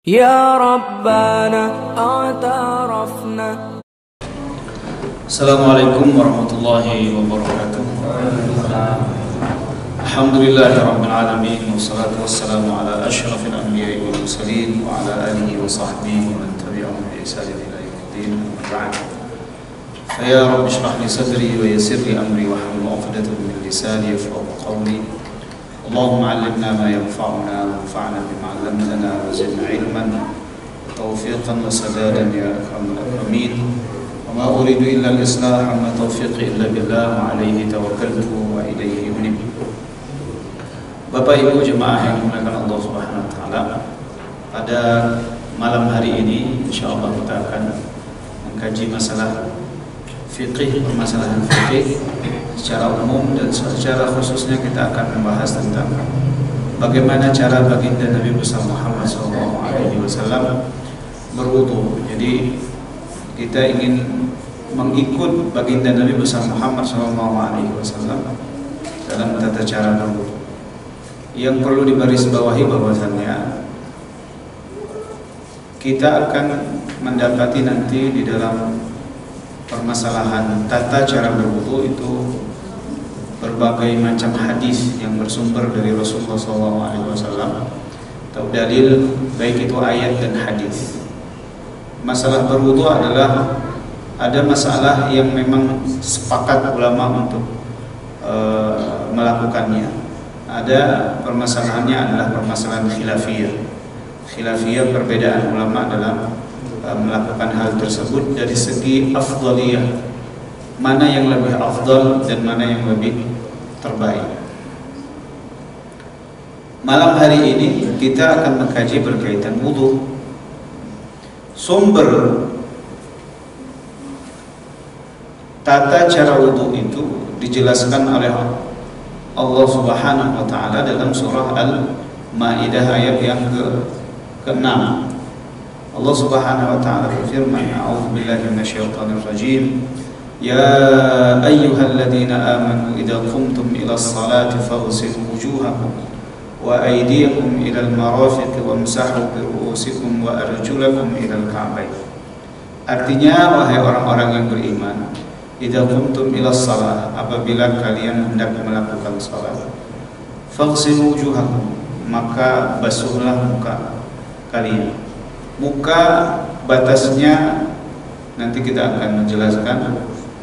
Ya Rabbana a'tarafna. Assalamualaikum warahmatullahi wabarakatuh. Alhamdulillahi rabbil alamin, wassalatu wassalamu ala asyrafil anbiya'i wal mursalin wa ala alihi wa sahbihi wa man tabi'ahum bi ihsanin ila yaumiddin. Ba'd. Ya Rabbi shrah li sadri wa yassir li amri wa hlul 'uqdatam min lisani yafqahu qawli. Allahumma 'allimna ma yanfa'una wanfa'na bima 'allamtana wa zidna 'ilman tawfiqan wa sadadan ya akramul akramin. Wa ma uridu illa al-islah wa ma taufiqi illa billah wa alayhi tawakkaltu wa ilayhi unib. Bapak Ibu jemaah yang dimuliakan Allah Subhanahu wa taala, pada malam hari ini insyaallah kita akan mengkaji masalah fikih, permasalahan fikih secara umum, dan secara khususnya kita akan membahas tentang bagaimana cara baginda Nabi besar Muhammad SAW berwudu. Jadi kita ingin mengikut baginda Nabi besar Muhammad SAW dalam tata cara berwudu. Yang perlu digarisbawahi bahwasannya kita akan mendapati nanti di dalam permasalahan tata cara berwudu itu berbagai macam hadis yang bersumber dari Rasulullah SAW atau dalil, baik itu ayat dan hadis. Masalah berwudu adalah ada masalah yang memang sepakat ulama untuk melakukannya. Ada permasalahannya adalah permasalahan khilafiyah. Khilafiyah, perbedaan ulama dalam melakukan hal tersebut dari segi afdaliyah, mana yang lebih afdal dan mana yang lebih terbaik. Malam hari ini kita akan mengkaji berkaitan wudu. Sumber tata cara wudu itu dijelaskan oleh Allah Subhanahu wa taala dalam surah Al-Maidah ayat yang ke-6. Allah Subhanahu wa taala berfirman, a'udzubillahi minasyaitonir rajim, ya ayyuhalladzina amanu idza qumtum ilas salati faghsilu wujuhakum wa aydiyakum ilal marafiqi wamsahu bi ru'usikum wa arjulakum ilal ka'bayn. Artinya, wahai orang-orang yang beriman, idza qumtum ilas salat, apabila kalian hendak melakukan salat, faghsilu wujuhakum, maka basuhlah muka kalian. Muka batasnya nanti kita akan menjelaskan.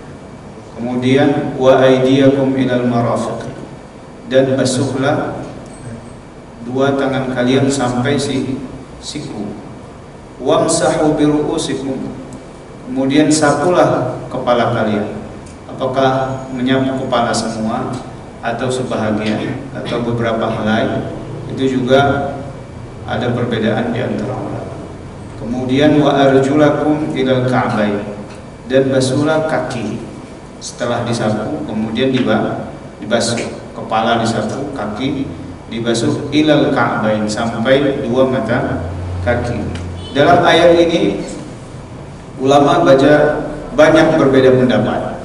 Kemudian wa aydiyakum ilal marafiq, dan basuhlah dua tangan kalian sampai siku. Wamsahu bi ru'usikum, kemudian sapulah kepala kalian. Apakah menyapu kepala semua atau sebahagian atau beberapa helai, itu juga ada perbedaan di antara ulama. Kemudian wa arjulakum ilal ka'bayn, dan basuhlah kaki. Setelah disapu kemudian dibasuh, kepala disapu, kaki dibasuh, ilal ka'bayn, sampai dua mata kaki. Dalam ayat ini ulama banyak berbeda pendapat.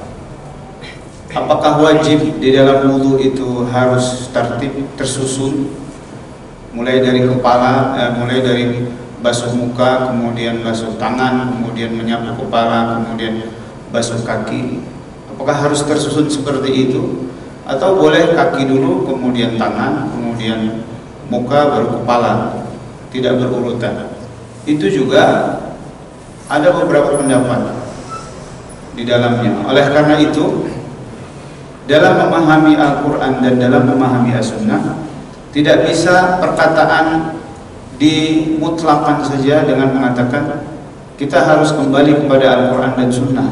Apakah wajib di dalam wudu itu harus tertib, tersusun, mulai dari kepala, mulai dari basuh muka, kemudian basuh tangan, kemudian menyapu kepala, kemudian basuh kaki. Apakah harus tersusun seperti itu, atau boleh kaki dulu, kemudian tangan, kemudian muka, baru kepala, tidak berurutan? Itu juga ada beberapa pendapat di dalamnya. Oleh karena itu, dalam memahami Al-Quran dan dalam memahami As-Sunnah, tidak bisa perkataan dimutlakan saja dengan mengatakan kita harus kembali kepada Al-Quran dan Sunnah.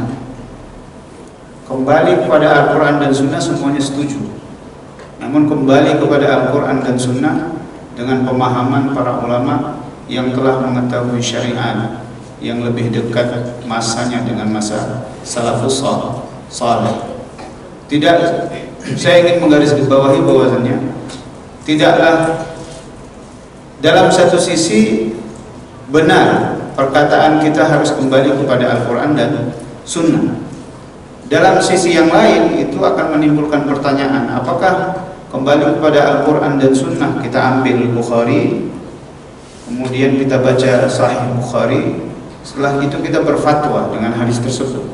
Kembali kepada Al-Quran dan Sunnah semuanya setuju. Namun kembali kepada Al-Quran dan Sunnah dengan pemahaman para ulama yang telah mengetahui syariat, yang lebih dekat masanya dengan masa salafus salih. Tidak, saya ingin menggarisbawahi bahwasannya tidaklah dalam satu sisi benar perkataan kita harus kembali kepada Al-Quran dan Sunnah. Dalam sisi yang lain itu akan menimbulkan pertanyaan, apakah kembali kepada Al-Quran dan Sunnah kita ambil Bukhari, kemudian kita baca Sahih Bukhari, setelah itu kita berfatwa dengan hadis tersebut.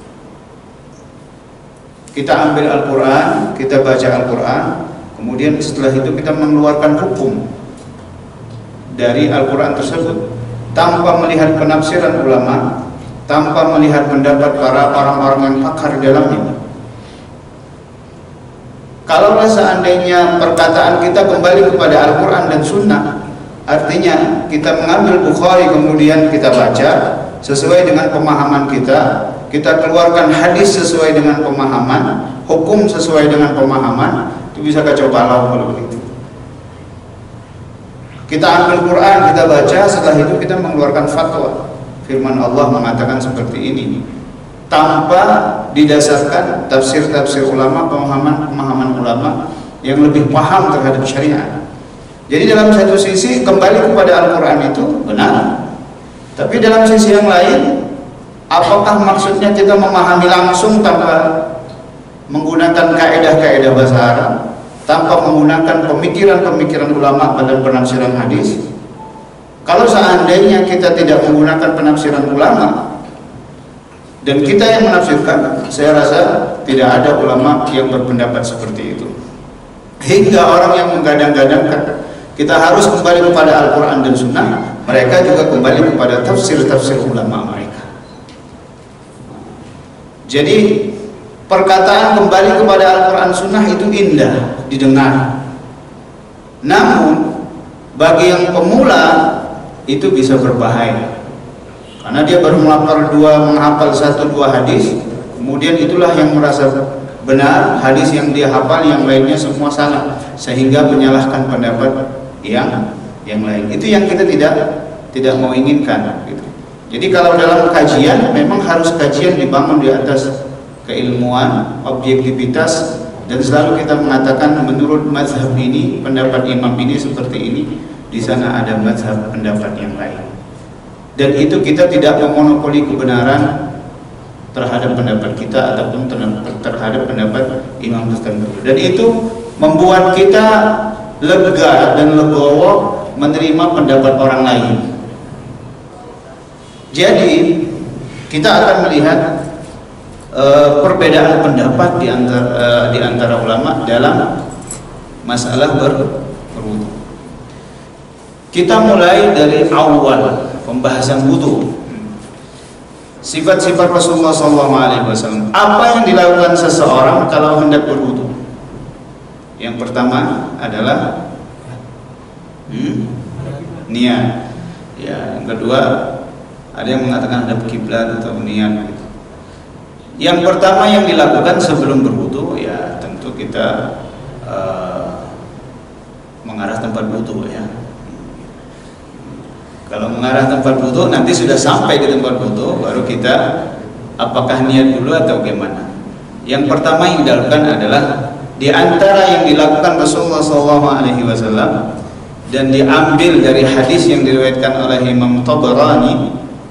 Kita ambil Al-Quran, kita baca Al-Quran, kemudian setelah itu kita mengeluarkan hukum dari Al-Quran tersebut tanpa melihat penafsiran ulama, tanpa melihat pendapat para orang-orang yang pakar di dalamnya. Kalau seandainya perkataan kita kembali kepada Al-Quran dan Sunnah, artinya kita mengambil Bukhari kemudian kita baca sesuai dengan pemahaman kita, kita keluarkan hadis sesuai dengan pemahaman, hukum sesuai dengan pemahaman, itu bisa kacau balau kalau begitu. Kita ambil Quran, kita baca, setelah itu kita mengeluarkan fatwa. Firman Allah mengatakan seperti ini, tanpa didasarkan tafsir-tafsir ulama, pemahaman ulama yang lebih paham terhadap syariat. Jadi dalam satu sisi kembali kepada Al-Quran itu benar, tapi dalam sisi yang lain, apakah maksudnya kita memahami langsung tanpa menggunakan kaidah-kaidah bahasa Arab, tanpa menggunakan pemikiran-pemikiran ulama pada penafsiran hadis? Kalau seandainya kita tidak menggunakan penafsiran ulama dan kita yang menafsirkan, saya rasa tidak ada ulama yang berpendapat seperti itu. Hingga orang yang menggadang-gadangkan kita harus kembali kepada Al-Quran dan Sunnah, mereka juga kembali kepada tafsir-tafsir ulama mereka. Jadi perkataan kembali kepada Al-Quran Sunnah itu indah didengar. Namun bagi yang pemula itu bisa berbahaya, karena dia baru menghafal 1-2 hadis, kemudian itulah yang merasa benar, hadis yang dia hafal yang lainnya semua salah, sehingga menyalahkan pendapat yang lain. Itu yang kita tidak mau inginkan gitu. Jadi kalau dalam kajian memang harus kajian dibangun di atas keilmuan, objektivitas, dan selalu kita mengatakan menurut mazhab ini, pendapat imam ini seperti ini, di sana ada mazhab pendapat yang lain. Dan itu kita tidak memonopoli kebenaran terhadap pendapat kita ataupun terhadap pendapat imam tertentu. Dan itu membuat kita lega dan legowo menerima pendapat orang lain. Jadi kita akan melihat perbedaan pendapat di antara ulama dalam masalah berwudu. Kita mulai dari awal pembahasan wudu. Sifat-sifat Rasulullah SAW. Apa yang dilakukan seseorang kalau hendak berwudu? Yang pertama adalah niat. Ya, yang kedua ada yang mengatakan hadap kiblat atau niat. Gitu. Yang pertama yang dilakukan sebelum berwudu, ya tentu kita mengarah tempat wudu ya. Kalau mengarah tempat wudu, nanti sudah sampai di tempat wudu, baru kita apakah niat dulu atau gimana. Yang pertama yang dilakukan adalah di antara yang dilakukan Rasulullah SAW dan diambil dari hadis yang diriwayatkan oleh Imam Tabarani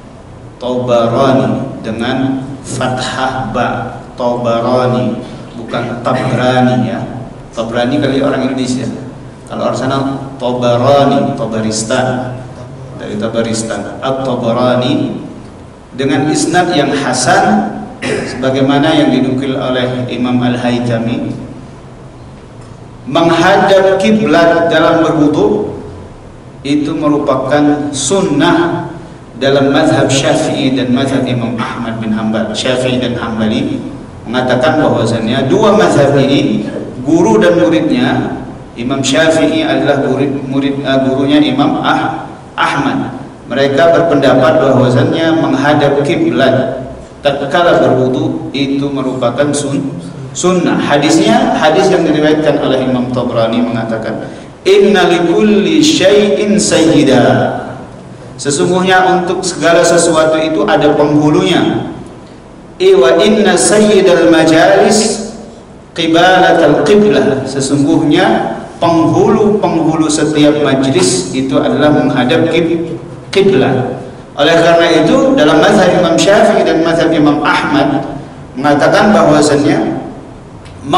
dengan fathah ba, Tabarani, bukan Tabrani ya. Tabrani kali orang Indonesia. Kalau orang sana Tabarani, Tabaristan, dari Tabaristan, At-Tabarani dengan isnad yang hasan sebagaimana yang dinukil oleh Imam Al-Haythami. Menghadap kiblat dalam berwudu itu merupakan sunnah dalam mazhab Syafi'i dan mazhab Imam Ahmad bin Hanbal. Syafi'i dan Hanbali mengatakan bahwasannya dua mazhab ini, guru dan muridnya, Imam Syafi'i adalah gurunya Imam Ahmad. Mereka berpendapat bahwasannya menghadap kiblat tatkala berwudu itu merupakan sunnah. Hadisnya hadis yang diriwayatkan oleh Imam Tabrani mengatakan, inna likulli syai'in sayyida. Sesungguhnya untuk segala sesuatu itu ada penghulunya. Wa inna sayyidal majalis qibalatal qiblah. Sesungguhnya penghulu setiap majlis itu adalah menghadap kiblat. Oleh karena itu dalam mazhab Imam Syafi'i dan mazhab Imam Ahmad mengatakan bahwasannya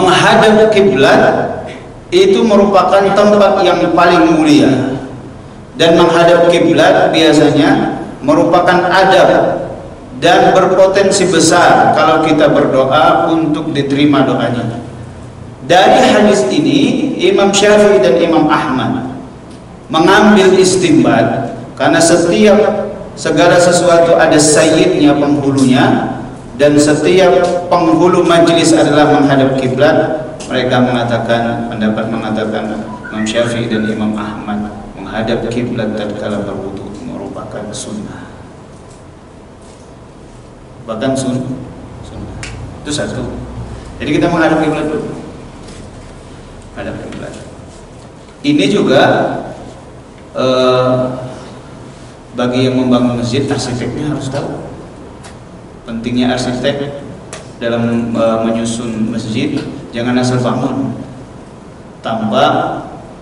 menghadap kiblat itu merupakan tempat yang paling mulia. dan menghadap kiblat biasanya merupakan adab dan berpotensi besar kalau kita berdoa untuk diterima doanya. Dari hadis ini Imam Syafi'i dan Imam Ahmad mengambil istinbat, karena setiap segala sesuatu ada sayyidnya, penghulunya, dan setiap penghulu majelis adalah menghadap kiblat. Mereka mengatakan, pendapat mengatakan Imam Syafi'i dan Imam Ahmad, menghadap kiblat tatkala berwudu merupakan sunnah, bahkan sunnah. Itu satu. Jadi kita menghadap kiblat dulu, menghadap kiblat. Ini juga bagi yang membangun masjid, arsiteknya harus tahu pentingnya arsitek dalam menyusun masjid. Jangan asal bangun tanpa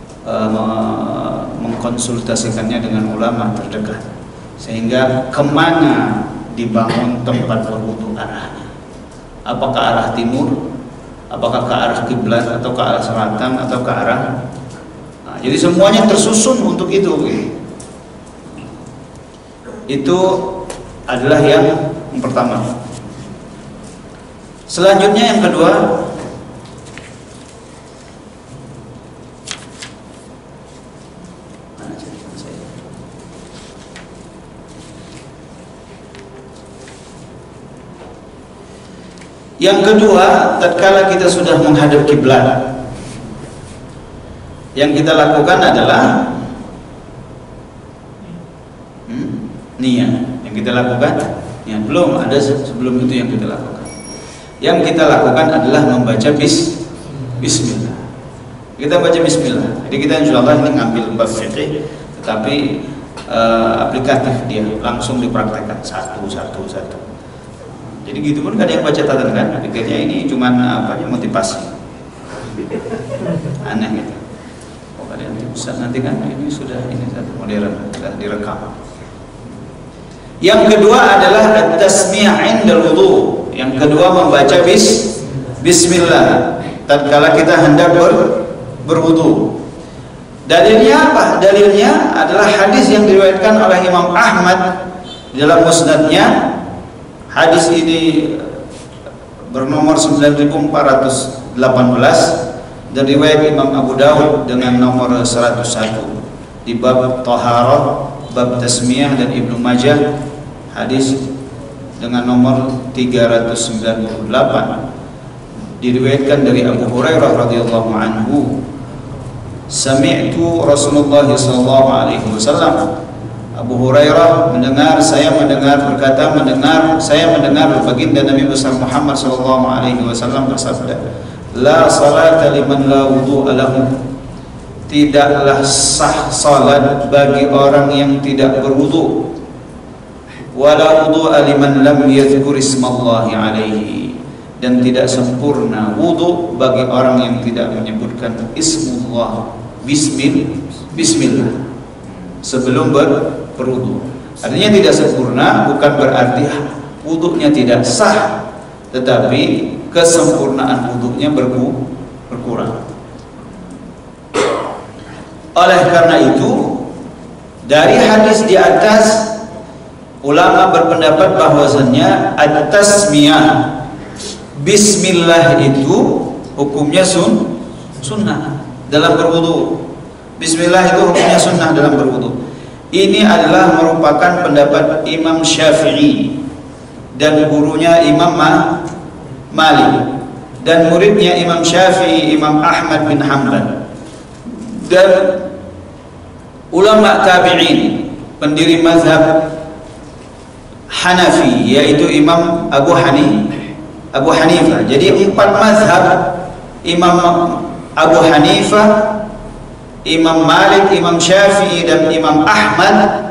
mengkonsultasikannya dengan ulama terdekat, sehingga kemana dibangun tempat berwudu arahnya, apakah arah timur, apakah ke arah kiblat, atau ke arah selatan, atau ke arah. Jadi semuanya tersusun untuk itu. Itu adalah yang pertama. Selanjutnya yang kedua, tatkala kita sudah menghadap kiblat, yang kita lakukan adalah niat. Yang kita lakukan niat. Belum ada sebelum itu yang kita lakukan. Yang kita lakukan adalah membaca bismillah. Kita baca bismillah. Jadi kita insyaallah ini ngambil bab fikih, tetapi aplikatif, dia langsung dipraktekkan satu. Jadi gitu pun gak ada yang baca catatan kan? Pikirnya ini cuman motivasi. Aneh gitu. Kalian bisa nanti kan ini sudah satu modern, sudah direkam. Yang kedua adalah at-tasmi' 'indal wudu. Yang kedua membaca bismillah tatkala kita hendak berwudu. Dalilnya apa? Dalilnya adalah hadis yang diriwayatkan oleh Imam Ahmad dalam musnadnya. Hadis ini bernomor 9418 dan riwayat Imam Abu Dawud dengan nomor 101 di bab Taharah, bab Tasmiyah, dan Ibnu Majah hadis dengan nomor 398 diriwayatkan dari Abu Hurairah radhiyallahu anhu, sami'tu Rasulullah sallallahu alaihi wasallam. Abu Hurairah saya mendengar baginda Nabi besar Muhammad sallallahu alaihi wasallam bersabda, la salata liman la wudu'a lahu. Tidaklah sah salat bagi orang yang tidak berwudu. Wala wudu'a liman lam yadhkur ismallahi alaihi. Dan tidak sempurna wudu bagi orang yang tidak menyebutkan ismullah, bismillah sebelum berwudu. Artinya tidak sempurna bukan berarti wudunya tidak sah, tetapi kesempurnaan wudunya berkurang. Oleh karena itu, dari hadis di atas, ulama berpendapat bahwasannya at-tasmiyah bismillah itu hukumnya sunnah dalam berwudu. Bismillah itu hukumnya sunnah dalam berwudu. Ini adalah merupakan pendapat Imam Syafi'i dan gurunya Imam Malik dan muridnya Imam Syafi'i, Imam Ahmad bin Hanbal, dan ulama tabi'in, pendiri mazhab Hanafi, yaitu Imam Abu Hanifah. Jadi 4 mazhab, Imam Abu Hanifah, Imam Malik, Imam Syafi'i, dan Imam Ahmad,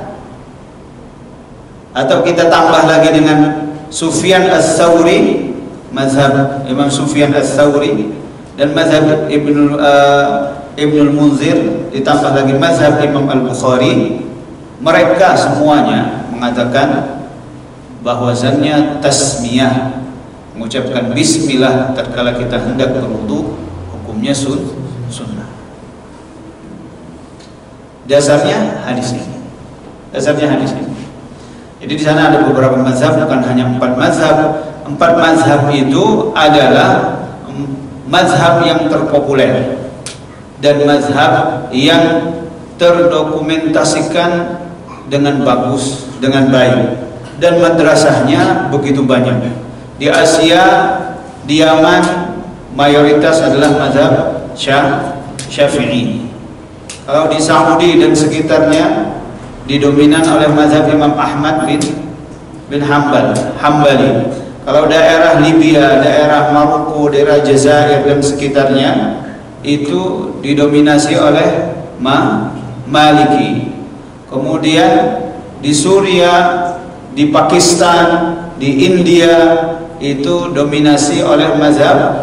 atau kita tambah lagi dengan Sufyan Ats-Tsauri, mazhab Imam Sufyan Ats-Tsauri, dan mazhab Ibnul Munzir, ditambah lagi mazhab Imam Al-Bukhari. Mereka semuanya mengatakan bahwasannya tasmiyah, mengucapkan bismillah tatkala kita hendak berwudu, hukumnya sunnah. Dasarnya hadis ini. Dasarnya hadis ini. Jadi di sana ada beberapa mazhab, bukan hanya 4 mazhab. 4 mazhab itu adalah mazhab yang terpopuler dan mazhab yang terdokumentasikan dengan bagus, dengan baik, dan madrasahnya begitu banyak. Di Asia, di Yaman, mayoritas adalah mazhab Syafi'i. Kalau di Saudi dan sekitarnya didominan oleh mazhab Imam Ahmad bin Hambali. Kalau daerah Libya, daerah Maroko, daerah Jazair dan sekitarnya itu didominasi oleh Maliki. Kemudian di Suriah, di Pakistan, di India itu dominasi oleh mazhab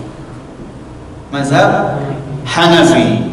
Hanafi.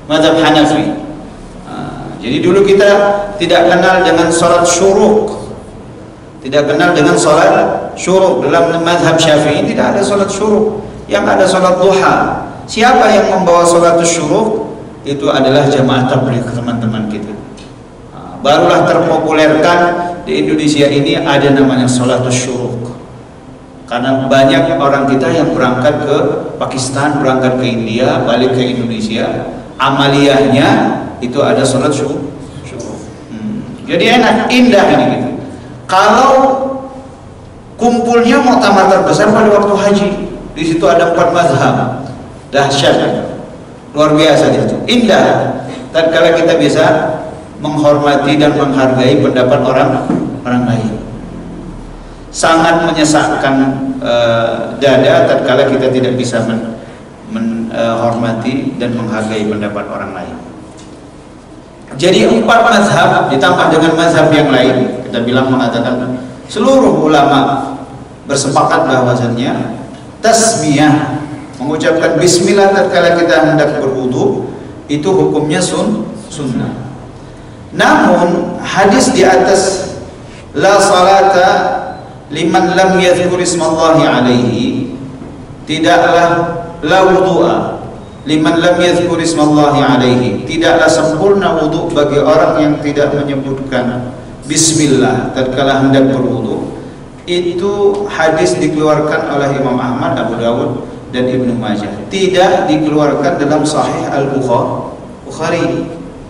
Jadi dulu kita tidak kenal dengan salat syuruk. Tidak kenal dengan salat syuruk. Dalam mazhab Syafi'i tidak ada salat syuruk. Yang ada salat duha. Siapa yang membawa salat syuruk? Itu adalah jamaah tabligh, teman-teman kita. Barulah terpopulerkan di Indonesia ini ada namanya salat syuruk. Karena banyak orang kita yang berangkat ke Pakistan, berangkat ke India, balik ke Indonesia, amaliyahnya itu ada salat syuruk. Jadi enak, indah ini gitu. Kalau kumpulnya muktamar terbesar pada waktu haji, di situ ada 4 mazhab, dahsyat, luar biasa itu, indah. Tatkala kita bisa menghormati dan menghargai pendapat orang lain. Sangat menyesakkan dada tatkala kita tidak bisa menghormati dan menghargai pendapat orang lain. Jadi 4 mazhab ditambah dengan mazhab yang lain, kita bilang mengatakan seluruh ulama bersepakat bahwasannya tasmiyah, mengucapkan bismillah tatkala kita hendak berwudu itu hukumnya sunnah. Namun hadis di atas la salata liman lam yadhkur ismallahi alaihi, tidaklah la wudu'a liman lam yadhkur ismallahi alaihi, tidaklah sempurna wudu bagi orang yang tidak menyebutkan bismillah tatkala hendak berwudu. Itu hadis dikeluarkan oleh Imam Ahmad, Abu Dawud dan Ibnu Majah, tidak dikeluarkan dalam Sahih Al-Bukhari.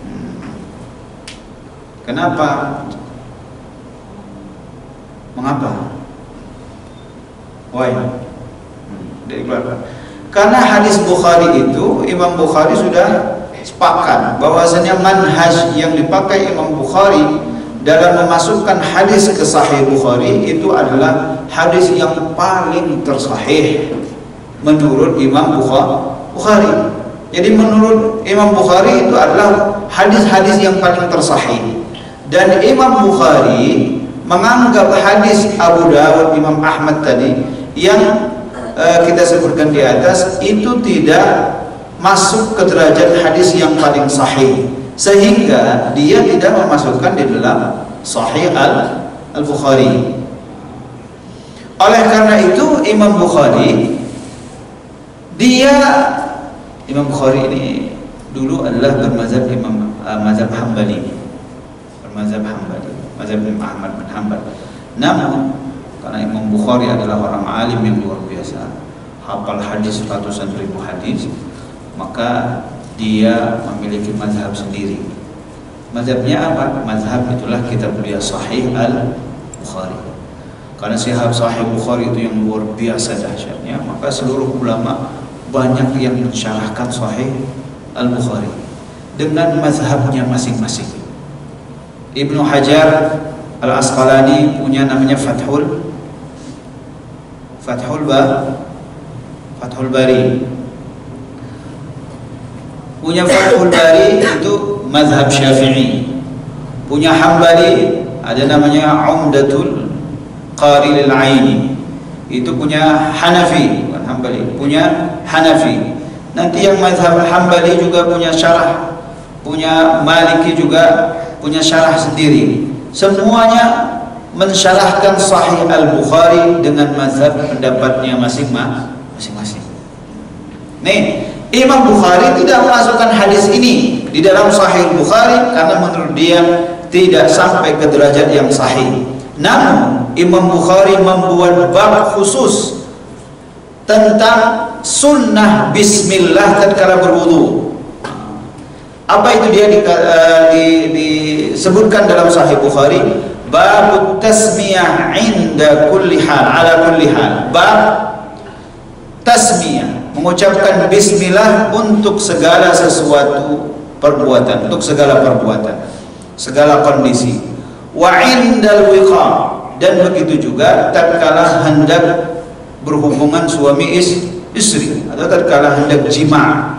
Kenapa? Mengapa? Why? Dikeluarkan. Karena hadis Bukhari itu Imam Bukhari sudah sepakat bahwasanya manhaj yang dipakai Imam Bukhari dalam memasukkan hadis ke Sahih Bukhari itu adalah hadis yang paling tersahih menurut Imam Bukhari. Jadi menurut Imam Bukhari itu adalah hadis-hadis yang paling tersahih. Dan Imam Bukhari menganggap hadis Abu Dawud, Imam Ahmad tadi yang kita sebutkan di atas itu tidak masuk ke derajat hadis yang paling sahih, sehingga dia tidak memasukkan di dalam Sahih Al-Bukhari. Oleh karena itu Imam Bukhari ini dulu adalah bermazhab mazhab Hambali, mazhab Imam Ahmad bin Hanbal. Namun karena Imam Bukhari adalah orang alim yang luar biasa, hafal hadis ratusan ribu hadis, maka dia memiliki mazhab sendiri. Mazhabnya apa? Mazhab itulah kitab beliau Sahih Al-Bukhari. Karena Sahih Bukhari itu yang luar biasa dahsyatnya, maka seluruh ulama banyak yang mensyarahkan Sahih Al-Bukhari dengan mazhabnya masing-masing. Ibnu Hajar Al-Asqalani punya namanya Fathul Bari. Punya Fathul Bari itu mazhab Syafi'i. Punya Hambali ada namanya Umdatul Qari Al-Aini. Itu punya Hanafi, bukan Hambali, punya Hanafi. Nanti yang mazhab Hambali juga punya syarah, punya Maliki juga punya syarah sendiri. Semuanya mensyarahkan Sahih Al-Bukhari dengan mazhab pendapatnya masing-masing. Nih, Imam Bukhari tidak memasukkan hadis ini di dalam Sahih Bukhari karena menurut dia tidak sampai ke derajat yang sahih. Namun Imam Bukhari membuat bab khusus tentang sunnah bismillah tatkala berwudu. Apa itu dia disebutkan dalam Sahih Bukhari, bab tasmiyah inda kulli hal, ala kulli hal. Bab tasmiyah, mengucapkan bismillah untuk segala sesuatu perbuatan, untuk segala perbuatan, segala kondisi. Wa indal wiqa, dan begitu juga tatkala hendak berhubungan suami istri atau tatkala hendak jima'.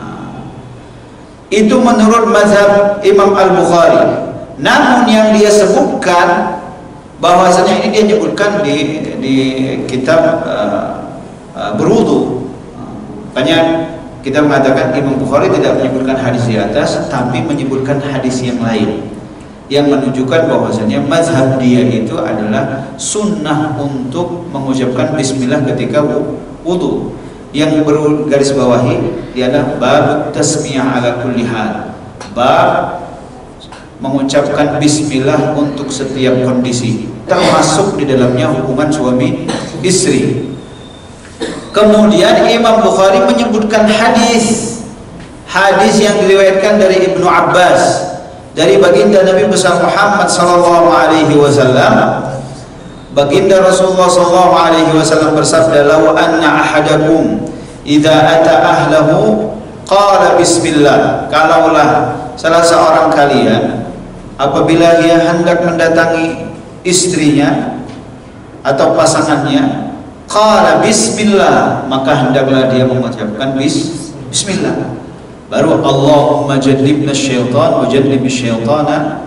Itu menurut mazhab Imam Al-Bukhari. Namun yang dia sebutkan bahwasanya ini dia menyebutkan di kitab berwudu. Makanya kita mengatakan Imam Bukhari tidak menyebutkan hadis di atas, tapi menyebutkan hadis yang lain yang menunjukkan bahwasanya mazhab dia itu adalah sunnah untuk mengucapkan bismillah ketika wudu. Yang bergaris bawahi ialah bab tasmiyah ala kulli hal, bab mengucapkan bismillah untuk setiap kondisi, termasuk di dalamnya hubungan suami istri. Kemudian Imam Bukhari menyebutkan hadis yang diriwayatkan dari Ibnu Abbas, dari baginda Nabi besar Muhammad sallallahu alaihi wasallam. Baginda Rasulullah sallallahu alaihi wasallam bersabda, "Law anna ahadakum idza ata ahlahu qala bismillah." Kalaulah salah seorang kalian apabila ia hendak mendatangi istrinya atau pasangannya, qala bismillah, maka hendaklah dia mengucapkan bismillah. Baru Allahumma jannibna syaitan wa jannibish syaitana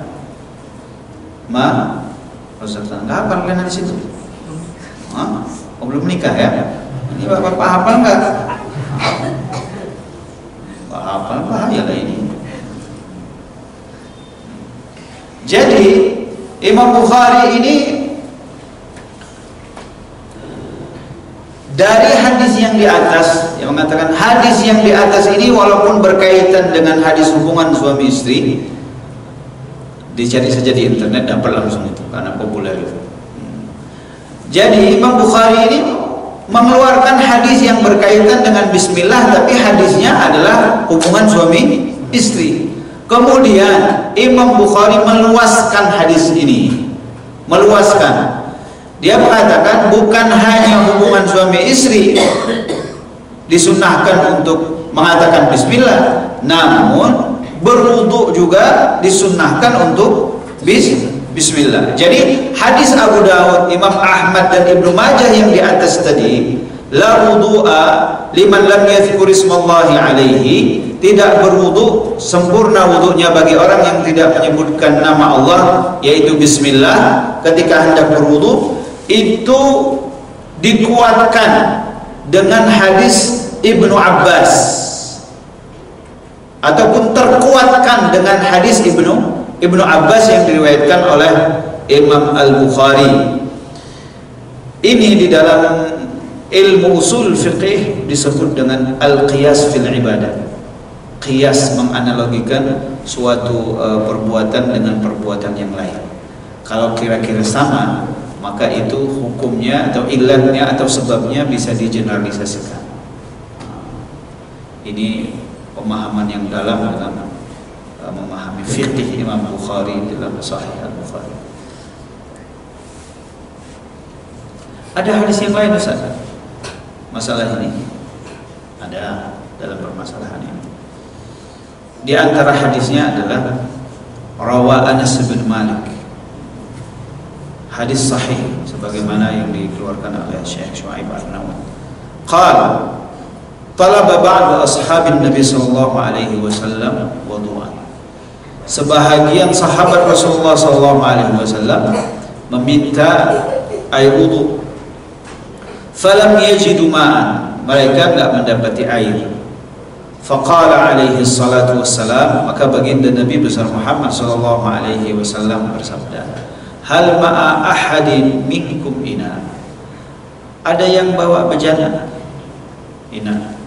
ma razaqtana. Enggak hafal kan di situ? Oh, belum menikah ya? Ini Bapak hafal enggak? Bapak hafal, bahaya lah ini. Jadi Imam Bukhari ini dari hadis yang di atas, yang mengatakan hadis yang di atas ini walaupun berkaitan dengan hadis hubungan suami istri, dicari saja di internet dapat langsung itu karena populer itu. Jadi Imam Bukhari ini mengeluarkan hadis yang berkaitan dengan bismillah, tapi hadisnya adalah hubungan suami istri. Kemudian Imam Bukhari meluaskan hadis ini, meluaskan. Dia mengatakan bukan hanya hubungan suami istri disunnahkan untuk mengatakan bismillah, namun berwudu juga disunnahkan untuk bismillah. Jadi hadis Abu Dawud, Imam Ahmad dan Ibnu Majah yang di atas tadi, la wudu'a liman lam yadhkur ismallahi alaihi, tidak berwudu, sempurna wudunya bagi orang yang tidak menyebutkan nama Allah, yaitu bismillah ketika hendak berwudu. Itu dikuatkan dengan hadis Ibnu Abbas, ataupun terkuatkan dengan hadis Ibnu Abbas yang diriwayatkan oleh Imam Al-Bukhari. Ini di dalam ilmu usul fiqih disebut dengan al-qiyas fil ibadah. Qiyas menganalogikan suatu perbuatan dengan perbuatan yang lain. Kalau kira-kira sama, maka itu hukumnya atau ilahnya atau sebabnya bisa digeneralisasikan. Ini pemahaman yang dalam memahami fiqih Imam Bukhari dalam Sahih Al-Bukhari. Ada hadis yang lain Ustaz? Masalah ini ada dalam permasalahan ini. Di antara hadisnya adalah rawa Anas bin Malik, hadis sahih sebagaimana yang dikeluarkan oleh Syekh Syuaib Al-Nawawi. Qala talaba ba'd ashabin Nabi sallallahu alaihi wasallam wudu'an. Sebahagian sahabat Rasulullah sallallahu alaihi wasallam meminta air wudu. Falam yajidu ma'an, mereka enggak mendapati air. Faqala alaihi salatu wassalam, maka baginda Nabi besar Muhammad sallallahu alaihi wasallam bersabda, hal ma'a ahadin minkum ina, ada yang bawa bejana? Ina,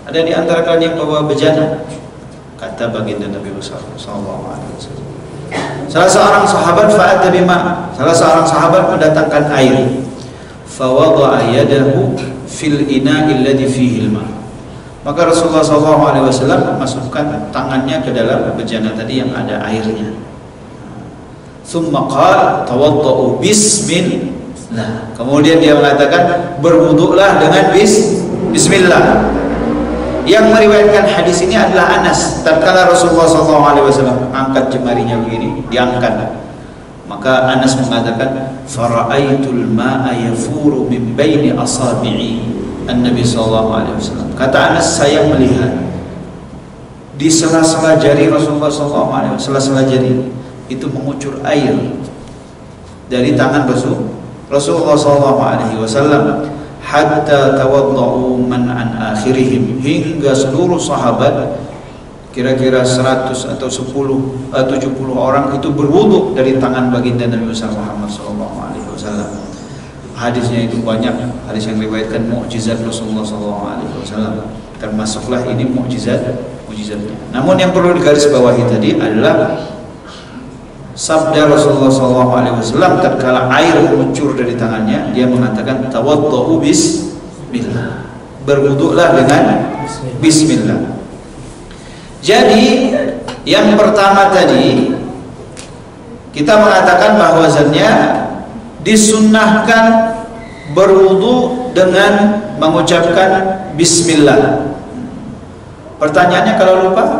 Ada di antara kalian yang bawa bejana? Kata baginda Nabi sallallahu alaihi wasallam. Salah seorang sahabat fa'ata bima. Salah seorang sahabat mendatangkan air. Fa wada'a yadahu fil ina'i alladhi fihi al-ma'. Maka Rasulullah sallallahu alaihi wasallam masukkan tangannya ke dalam bejana tadi yang ada airnya. Tsumma qala tawaddau bismillah. Kemudian dia mengatakan berwuduklah dengan bismillah. Yang meriwayatkan hadis ini adalah Anas. Tatkala Rasulullah SAW angkat jemarinya begini, diangkat, maka Anas mengatakan, fara'aitul ma'a yafuru min baini asabi'i an-nabi SAW. Kata Anas, saya melihat di sela-sela jari Rasulullah SAW, sela-sela jari itu mengucur air dari tangan Rasulullah SAW, hatta tawaddau man an akhirihim, hingga seluruh sahabat kira-kira 100 atau 70 orang itu berwudu dari tangan baginda Nabi Muhammad SAW. Hadisnya itu banyak, hadis yang riwayatkan mukjizat Rasulullah SAW, termasuklah ini mukjizatnya. Namun yang perlu digarisbawahi tadi adalah sabda Rasulullah SAW tatkala air meluncur dari tangannya, dia mengatakan tawaddau bismillah, berwuduklah dengan bismillah. Jadi yang pertama tadi kita mengatakan bahwasannya disunnahkan berwudu dengan mengucapkan bismillah. Pertanyaannya, kalau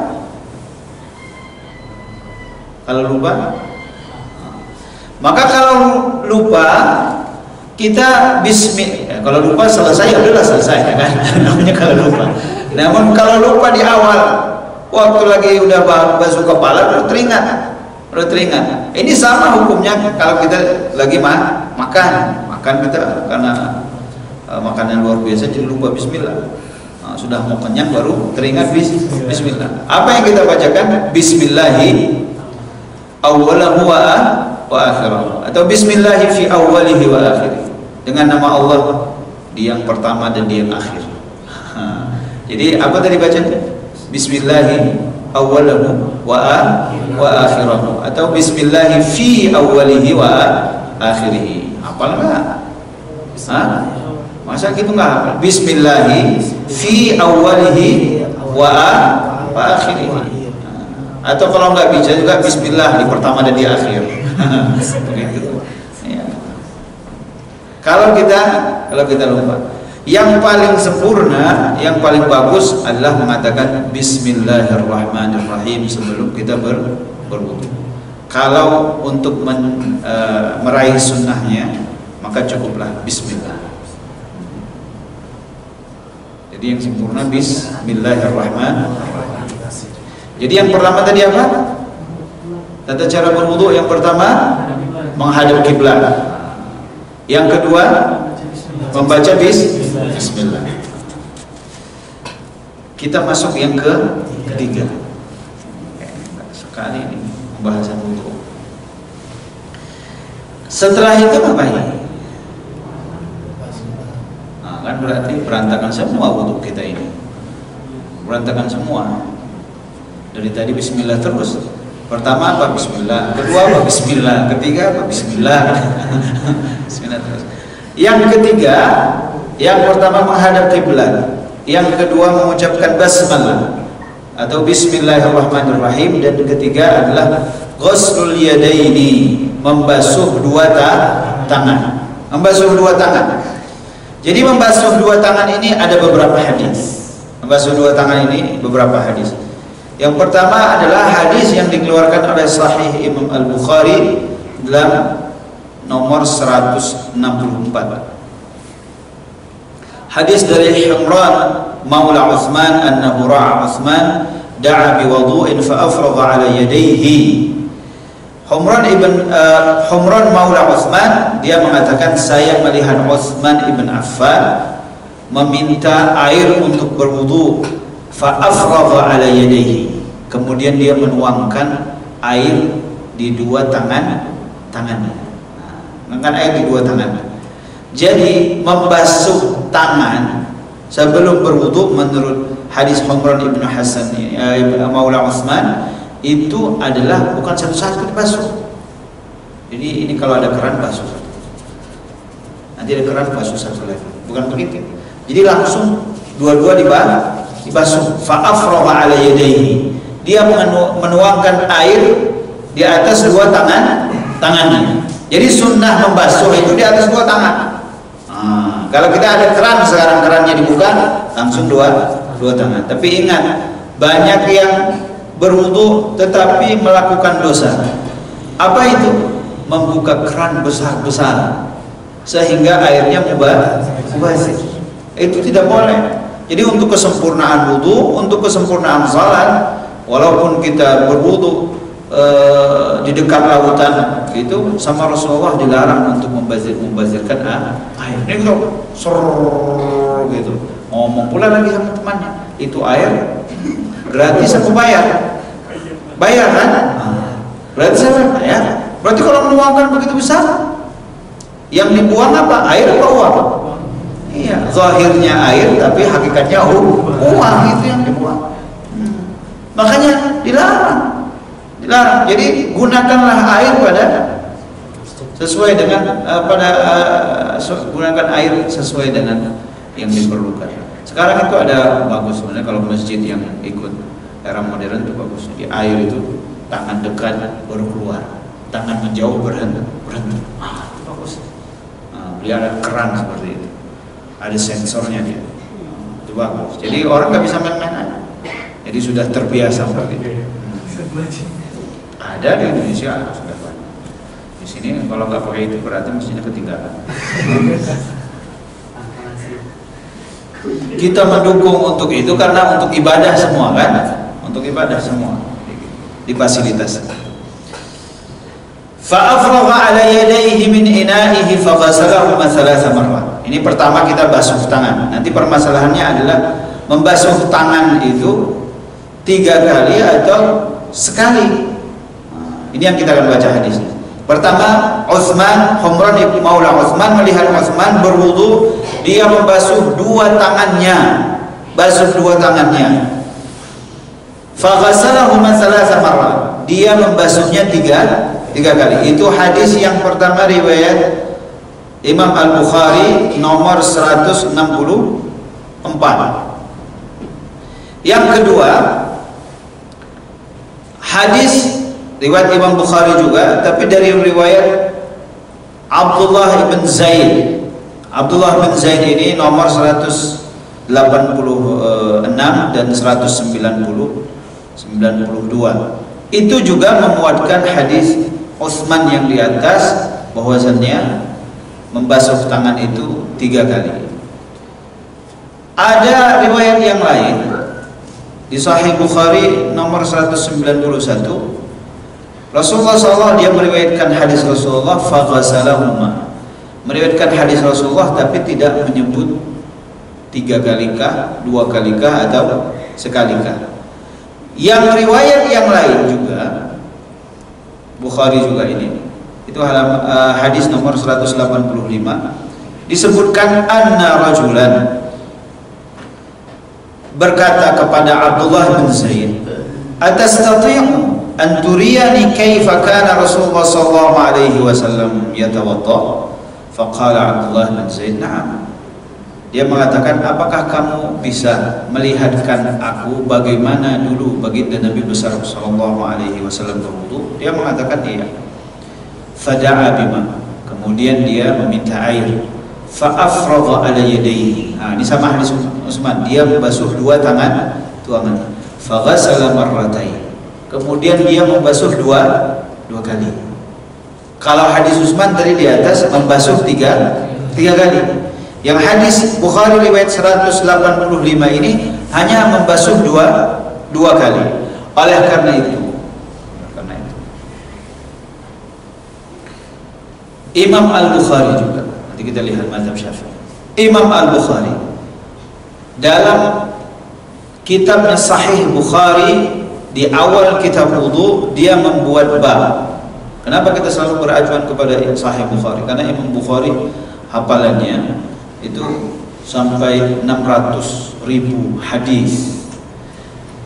lupa, maka kalau lupa kita bismillah. Kalau lupa selesai, ya udahlah selesai, kan? Namanya kalau lupa. Namun kalau lupa di awal, waktu lagi udah basuh kepala, udah teringat. Ini sama hukumnya kalau kita lagi makan kita karena makanan luar biasa jadi lupa bismillah. Sudah mau kenyang baru teringat bismillah. Apa yang kita bacakan? Bismillahi awwalahu wa akhirahu, atau bismillahi fi awwalihi wa akhirih, dengan nama Allah di yang pertama dan di yang akhir. Jadi apa tadi bacanya? Bismillahi awwalahu wa akhirahu, atau bismillahi fi awwalihi wa akhirih. Hafal enggak? Masa gitu enggak hafal? Bismillahi fi awwalihi wa akhirih. Atau kalau nggak bisa juga bismillah di pertama dan di akhir. Begitu. Ya. Kalau kita lupa, yang paling sempurna, yang paling bagus adalah mengatakan bismillahirrahmanirrahim sebelum kita berwudu. Kalau untuk meraih sunnahnya, maka cukuplah bismillah. Jadi yang sempurna bismillahirrahmanirrahim. Jadi yang pertama tadi apa? Tata cara berwudu yang pertama menghadap kiblat. Yang kedua membaca bismillah. Kita masuk yang ketiga. Sekali ini pembahasan wudu. Setelah itu ngapain? Nah, kan berarti berantakan semua wudu kita ini. Berantakan semua. Dari tadi bismillah terus. Pertama apa? Bismillah. Kedua apa? Bismillah. Ketiga apa? Bismillah. Bismillah terus. Yang ketiga, yang pertama menghadap kiblat. Yang kedua mengucapkan basmalah atau bismillahirrahmanirrahim, dan ketiga adalah ghuslul yadaini, membasuh dua tangan. Membasuh dua tangan. Jadi membasuh dua tangan ini ada beberapa hadis. Membasuh dua tangan ini beberapa hadis. Yang pertama adalah hadis yang dikeluarkan oleh Sahih Imam Al-Bukhari dalam nomor 164. Hadis dari Humran Maula Utsman annahu ra'a Utsman da'a bi wudu'in fa afragha 'ala yadayhi. Humran Maula Utsman, dia mengatakan saya melihat Utsman ibn Affan meminta air untuk berwudu, fa afragha 'ala yadayhi, kemudian dia menuangkan air di dua tangannya. Menuangkan air di dua tangan. Jadi membasuh tangan sebelum berwudu menurut hadis Humran ibn Hasan Maula Utsman itu adalah bukan satu-satu dibasuh. Jadi ini kalau ada keran basuh satu, nanti ada keran basuh satu lagi, bukan begitu. Jadi langsung dua-dua dibasuh. Fa'afraha ala yadayhi, dia menuangkan air di atas dua tangannya. Jadi sunnah membasuh itu di atas dua tangan. Kalau kita ada keran sekarang, kerannya dibuka langsung dua tangan. Tapi ingat, banyak yang berwudu tetapi melakukan dosa. Apa itu? Membuka keran besar-besar sehingga airnya mubazir. Itu tidak boleh. Jadi untuk kesempurnaan wudu, untuk kesempurnaan salat, walaupun kita berwudu di dekat lautan itu, sama Rasulullah dilarang untuk membazirkan air. Ini gitu, gitu. Ngomong pula lagi sama temannya, itu air gratis aku bayar kan? Berarti sama ya. Berarti kalau menuangkan begitu besar, yang dibuang apa? Air atau uang? Iya, zahirnya air tapi hakikatnya uang itu yang dibuang. Makanya dilarang. Jadi gunakanlah air sesuai dengan gunakan air sesuai dengan yang diperlukan. Sekarang itu ada bagus sebenarnya kalau masjid yang ikut era modern itu bagus. Di air itu tangan dekat baru keluar, tangan menjauh berhenti. Itu bagus. Dia ada keran seperti itu, ada sensornya dia. Itu bagus. Jadi orang nggak bisa main-main. Jadi sudah terbiasa seperti itu. Ada di Indonesia sudah banyak. Di sini kalau nggak pakai itu berarti mestinya ketinggalan. Kita mendukung untuk itu karena untuk ibadah semua kan, untuk ibadah semua difasilitasi. Fa'afragha 'ala yadayhi min ina'ihi faghasalahuma thalatha marrat. Ini pertama kita basuh tangan. Nanti permasalahannya adalah membasuh tangan itu 3 kali atau sekali. Ini yang kita akan baca hadisnya. Pertama, Humran ibn Maula Utsman melihat Utsman berwudu, dia membasuh 2 tangannya, basuh 2 tangannya. Faghasalahuma thalatha marrat. Dia membasuhnya 3 kali. Itu hadis yang pertama riwayat Imam Al-Bukhari nomor 164. Yang kedua, hadis riwayat Imam Bukhari juga, tapi dari riwayat Abdullah bin Zaid. Abdullah bin Zaid ini nomor 186 dan 192. Itu juga memuatkan hadis Utsman yang di atas, bahwasannya membasuh tangan itu 3 kali. Ada riwayat yang lain di Sahih Bukhari nomor 191. Rasulullah SAW dia meriwayatkan hadis Rasulullah faghasalahuma, meriwayatkan hadis Rasulullah tapi tidak menyebut 3 kalikah, 2 kalikah atau sekalikah. Yang riwayat yang lain juga Bukhari juga ini, itu hadis nomor 185 disebutkan anna rajulan berkata kepada Abdullah bin Zaid, atastati'u an turiyani kaifa kana Rasulullah sallallahu alaihi wasallam yatawadda? Faqala Abdullah bin Zaid, na'am. Dia mengatakan, apakah kamu bisa melihatkan aku bagaimana dulu baginda Nabi besar sallallahu alaihi wasallam berwudu? Dia mengatakan iya. Fada'a bima, kemudian dia meminta air. Fa'afragha ala yadayhi. Ini sama hadis Utsman, dia membasuh 2 tangan. Faghasala marratain, kemudian dia membasuh 2 kali. Kalau hadis Utsman tadi di atas membasuh 3 kali. Yang hadis Bukhari riwayat 185 ini hanya membasuh 2 kali. Oleh karena itu Imam Al-Bukhari juga, nanti kita lihat mazhab Syafi'i. Imam Al-Bukhari dalam kitabnya Sahih Bukhari di awal kitab wudu dia membuat bab. Kenapa kita selalu beracuan kepada Sahih Bukhari? Karena Imam Bukhari hafalannya itu sampai 600.000 hadis.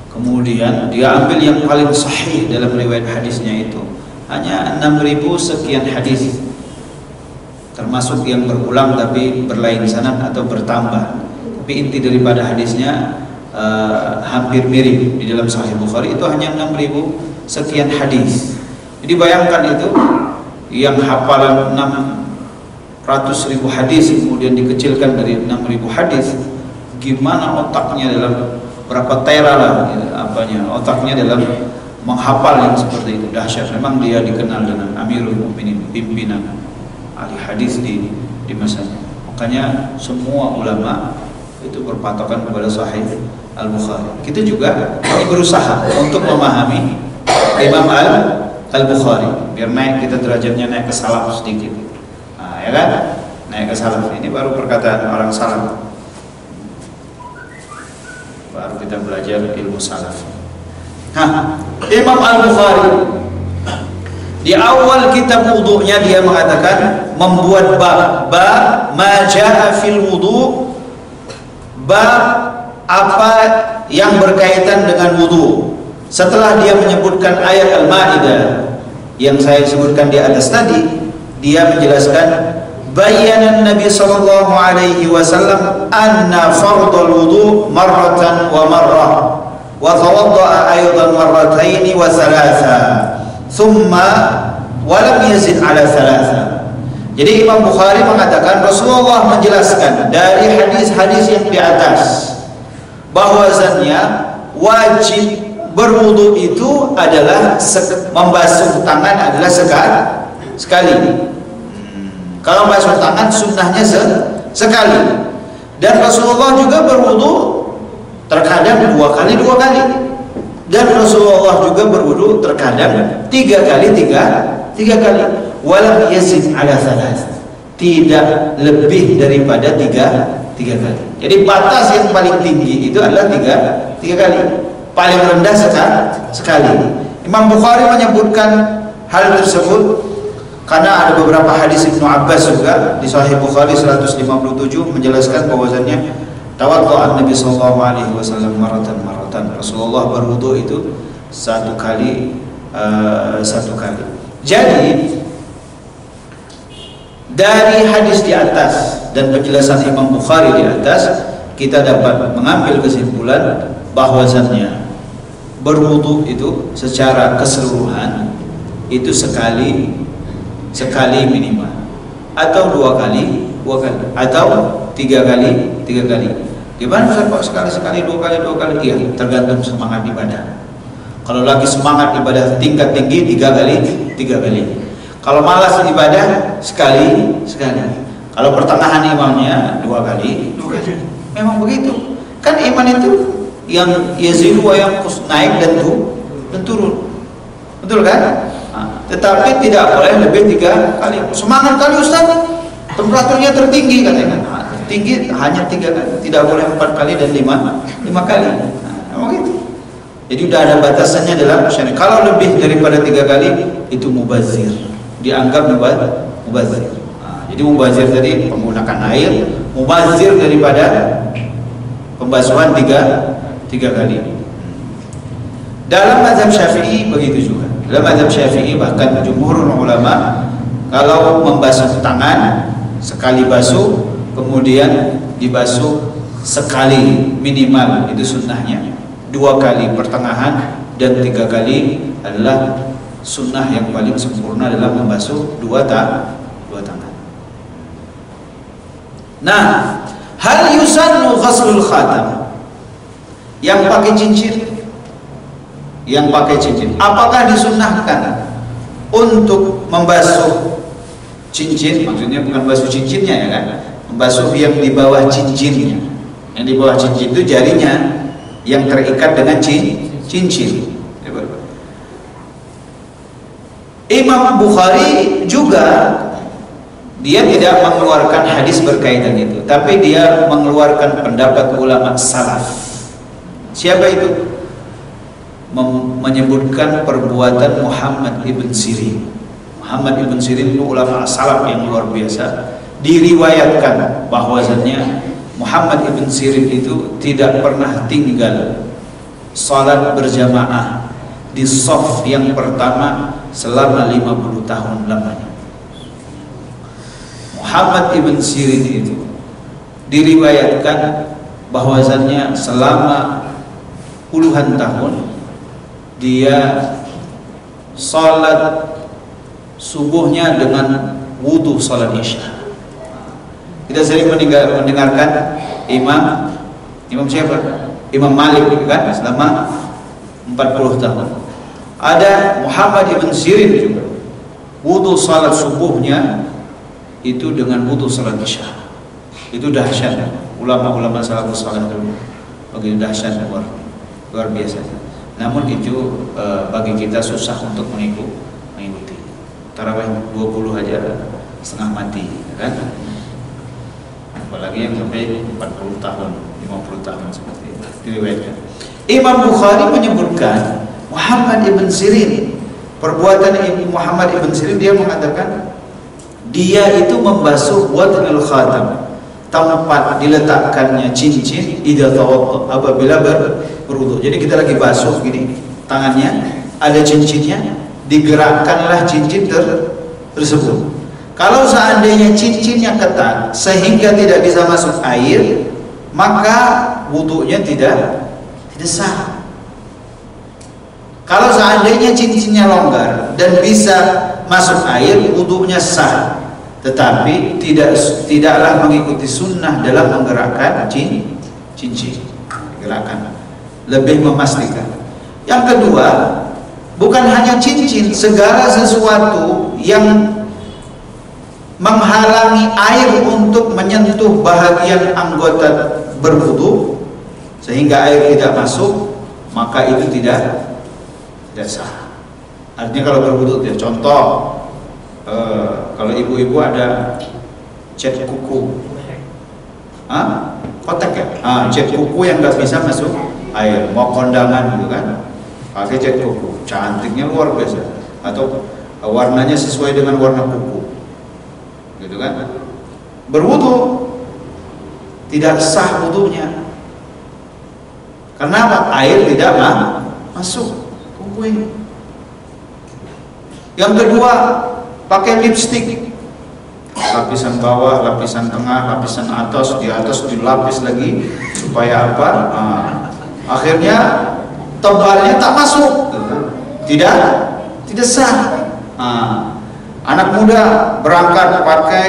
Kemudian dia ambil yang paling sahih dalam riwayat hadisnya itu hanya 6.000 sekian hadis, termasuk yang berulang tapi berlain sanad atau bertambah. Tapi inti daripada hadisnya hampir mirip. Di dalam Sahih Bukhari itu hanya 6.000 sekian hadis. Jadi bayangkan itu yang hafalan 600.000 hadis kemudian dikecilkan dari 6.000 hadis, gimana otaknya dalam berapa tera lah otaknya dalam menghafal yang seperti itu. Dahsyat. Memang dia dikenal dengan Amirul Mukminin, pimpinan ahli hadis di masanya. Makanya semua ulama itu berpatokan kepada Sahih Al-Bukhari. Kita juga berusaha untuk memahami Imam Al-Bukhari biar naik kita derajatnya, naik ke salaf sedikit. Nah, ya kan? Naik ke salaf. Ini baru perkataan orang salaf. Baru kita belajar ilmu salaf. Imam Al-Bukhari di awal kitab wudu'nya dia mengatakan membuat bab ma jaa fil wudu', bab apa yang berkaitan dengan wudu. Setelah dia menyebutkan ayat Al-Maidah yang saya sebutkan di atas tadi, dia menjelaskan bayanan Nabi sallallahu alaihi wasallam anna fardul wudu marratan wa marrah wa tawadda'a aydan marratayn wa thalatha thumma wa lam yazid ala thalatha. Jadi Imam Bukhari mengatakan Rasulullah menjelaskan dari hadis-hadis yang di atas bahwasannya wajib berwudu itu adalah membasuh tangan adalah sekali. Kalau basuh tangan sunnahnya sekali. Dan Rasulullah juga berwudu terkadang 2 kali. Dan Rasulullah juga berwudu terkadang 3 kali. Walam yazid ala thalath. Tidak lebih daripada 3 kali. Jadi batas yang paling tinggi itu adalah 3 kali. Paling rendah sekali. Imam Bukhari menyebutkan hal tersebut karena ada beberapa hadis Ibnu Abbas juga di Sahih Bukhari 157 menjelaskan bahwasannya tawaddu'an Nabi sallallahu alaihi wasallam maratan. Rasulullah berwudu itu 1 kali. Jadi dari hadis di atas dan penjelasan Imam Bukhari di atas kita dapat mengambil kesimpulan bahwasannya berwudu itu secara keseluruhan itu sekali minimal, atau 2 kali, atau 3 kali. Gimana kok sekali 2 kali? Iya, tergantung semangat ibadah. Kalau lagi semangat ibadah tingkat tinggi 3 kali. Kalau malas ibadah sekali. Kalau pertengahan imamnya 2 kali. Memang begitu. Kan iman itu yang yazidu wa yanqus, naik dan turun. Betul kan? Tetapi tidak boleh lebih 3 kali. Semangat kali Ustaz, temperaturnya tertinggi katanya. Tinggi hanya 3 kali, tidak boleh 4 kali dan 5 kali. Begitu. Jadi sudah ada batasannya dalam syariat. Kalau lebih daripada 3 kali itu mubazir, dianggap mubazir. Jadi mubazir tadi menggunakan air, mubazir daripada pembasuhan 3 kali. Dalam mazhab Syafi'i begitu juga. Dalam mazhab Syafi'i bahkan jumhur ulama kalau membasuh tangan sekali basuh kemudian dibasuh sekali minimal, itu sunnahnya. 2 kali pertengahan dan 3 kali adalah sunnah yang paling sempurna dalam membasuh 2 tangan. Nah, hal yusannu ghaslul khatam yang pakai cincin? Apakah disunnahkan untuk membasuh cincin? Maksudnya bukan basuh cincinnya ya kan? Membasuh yang di bawah cincinnya. Yang di bawah cincin itu jarinya yang terikat dengan cincin. Imam Bukhari juga dia tidak mengeluarkan hadis berkaitan itu, tapi dia mengeluarkan pendapat ulama salaf. Siapa itu? Menyebutkan perbuatan Muhammad ibn Sirin. Muhammad ibn Sirin itu ulama salaf yang luar biasa. Diriwayatkan bahwasannya Muhammad ibn Sirin itu tidak pernah tinggal salat berjamaah di shaf yang pertama selama 50 tahun lamanya. Muhammad ibn Sirin itu diriwayatkan bahwasannya selama puluhan tahun dia salat subuhnya dengan wudu salat isya. Kita sering mendengarkan Imam siapa? Imam Malik kan selama 40 tahun. Ada Muhammad ibn Sirin juga, wudu salat subuhnya itu dengan wudu salat isya. Itu dahsyat. Ulama-ulama salafus saleh dulu begitu dahsyat, luar biasa. Namun itu bagi kita susah untuk mengikuti. Tarawih 20 aja setengah mati, kan? Apalagi yang sampai 40 tahun, 50 tahun seperti itu diriwayatkan. Imam Bukhari menyebutkan Muhammad ibn Sirin, perbuatan Muhammad ibn Sirin, dia mengatakan dia itu membasuh wad'il khatam, tempat diletakkannya cincin, idza tawadda, apabila berwudu. Jadi kita lagi basuh gini, tangannya ada cincinnya, digerakkanlah cincin tersebut. Kalau seandainya cincinnya ketat sehingga tidak bisa masuk air, maka wudunya tidak sah. Kalau seandainya cincinnya longgar dan bisa masuk air, wudunya sah. Tetapi tidaklah mengikuti sunnah dalam menggerakkan cincin. Gerakan lebih memastikan. Yang kedua, bukan hanya cincin, segala sesuatu yang menghalangi air untuk menyentuh bahagian anggota berwudu sehingga air tidak masuk, maka itu tidak sah. Artinya kalau berwudu, ya contoh, kalau ibu-ibu ada cat kuku, kotak ya, cat kuku yang nggak bisa masuk air, mau kondangan gitu kan, pakai cat kuku, cantiknya luar biasa, atau warnanya sesuai dengan warna kuku, gitu kan. Berwudu tidak sah wudunya. Karena air tidak masuk kuku ini. Yang kedua, pakai lipstik, lapisan bawah, lapisan tengah, lapisan atas, di atas dilapis lagi supaya apa? Akhirnya tebalnya tak masuk, tidak sah. Anak muda berangkat pakai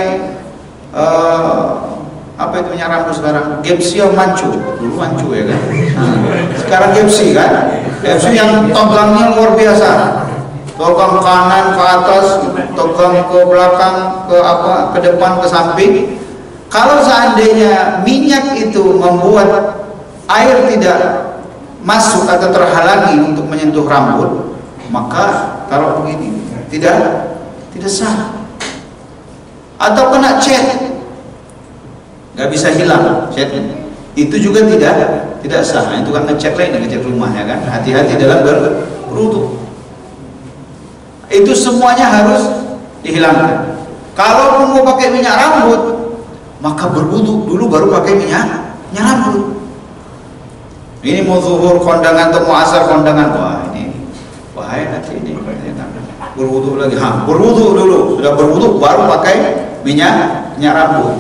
apa itu rambut sekarang, Gepsi atau mancu, dulu mancu ya kan, sekarang Gepsi kan, Gepsi yang toblangnya luar biasa, togang kanan ke atas, togang ke belakang, ke depan, ke samping. Kalau seandainya minyak itu membuat air tidak masuk atau terhalangi untuk menyentuh rambut, maka taruh begini, tidak sah. Atau kena cat, nggak bisa hilang cat, itu juga tidak sah. Itu kan ngecat lain, ngecat rumah ya kan. Hati-hati dalam berwudu. Itu semuanya harus dihilangkan. Kalau mau pakai minyak rambut, maka berwudu dulu baru pakai minyak rambut. Ini mau zuhur kondangan atau mau asar kondangan, wah ini bahaya nanti ini. Berwudu lagi, berwudu dulu, sudah berwudu baru pakai minyak rambut.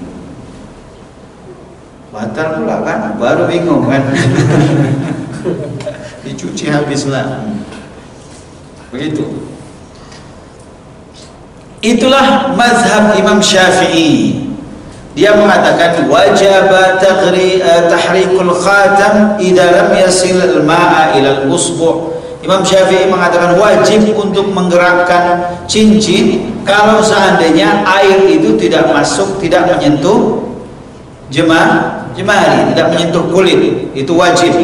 Batal pula kan, baru bingung kan. Dicuci habislah. Begitu. Itulah mazhab Imam Syafi'i. Dia mengatakan wajib tahrikul khatam idza lam yasil al-ma'a ila al-usbu'. Imam Syafi'i mengatakan wajib untuk menggerakkan cincin kalau seandainya air itu tidak masuk, tidak menyentuh jemari, tidak menyentuh kulit, itu wajib.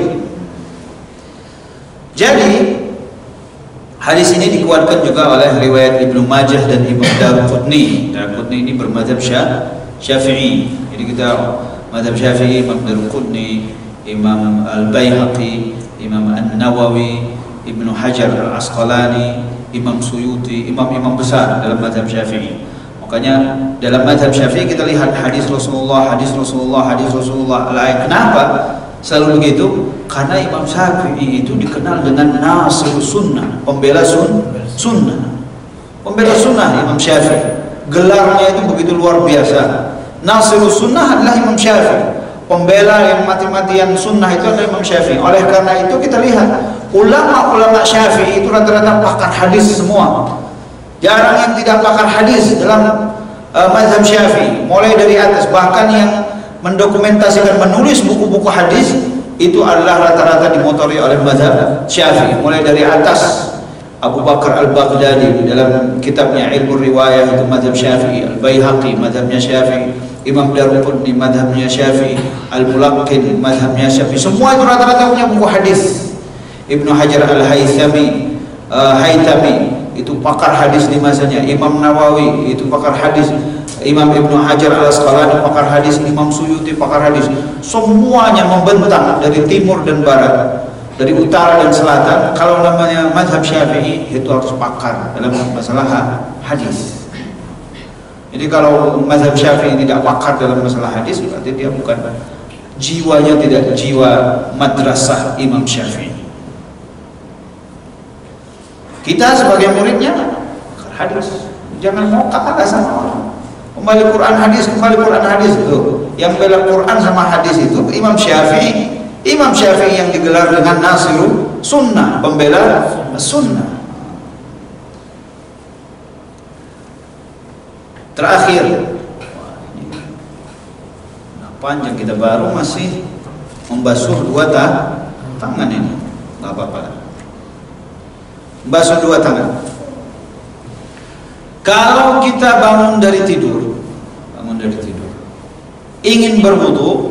Jadi hadis ini dikuatkan juga oleh riwayat Ibnu Majah dan Imam Darqutni. Darqutni ini bermadzhab Syafi'i. Jadi kita mazhab Syafi'i, Imam Darqutni, Imam Al-Baihaqi, Imam An-Nawawi, Ibnu Hajar Al-Asqalani, Imam Suyuti, imam-imam besar dalam mazhab Syafi'i. Makanya dalam mazhab Syafi'i kita lihat hadis Rasulullah. Kenapa selalu begitu? Karena Imam Syafi'i itu dikenal dengan nasir sunnah, pembela sunnah. Pembela sunnah Imam Syafi'i. Gelarnya itu begitu luar biasa. Nasir sunnah adalah Imam Syafi'i. Pembela yang mati-matian sunnah itu adalah Imam Syafi'i. Oleh karena itu kita lihat ulama-ulama Syafi'i itu rata-rata pakar hadis semua. Jarang yang tidak pakar hadis dalam mazhab Syafi'i. Mulai dari atas, bahkan yang mendokumentasikan, menulis buku-buku hadis itu adalah rata-rata dimotori oleh mazhab Syafi'i. Mulai dari atas, Abu Bakar Al-Baghdadi dalam kitabnya Ilmu Riwayah itu mazhab Syafi'i, Al-Baihaqi mazhabnya Syafi'i, Imam Daruqutni mazhabnya Syafi'i, Al-Mulaqqin mazhabnya Syafi'i. Semua itu rata-rata punya buku hadis. Ibnu Hajar Al-Haythami itu pakar hadis di masanya. Imam Nawawi itu pakar hadis. Imam Ibnu Hajar Al-Asqalani pakar hadis. Imam Suyuti pakar hadis. Semuanya membentang dari timur dan barat, dari utara dan selatan. Kalau namanya mazhab Syafi'i itu harus pakar dalam masalah hadis. Jadi kalau mazhab Syafi'i tidak pakar dalam masalah hadis, berarti dia bukan, jiwanya tidak jiwa madrasah Imam Syafi'i. Kita sebagai muridnya hadis, jangan mau kalah sama orang. Kembali Quran hadis itu. Yang bela Quran sama hadis itu Imam Syafi'i. Imam Syafi'i yang digelar dengan nasiru sunnah, pembela sunnah. Terakhir, panjang kita baru masih membasuh dua tangan ini, nggak apa-apa. Basuh dua tangan. Kalau kita bangun dari tidur, ingin berwudu,